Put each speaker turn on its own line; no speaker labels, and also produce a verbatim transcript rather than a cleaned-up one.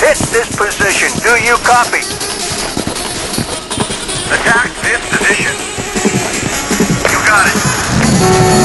Hit this position. Do you copy?
Attack this position. You got it.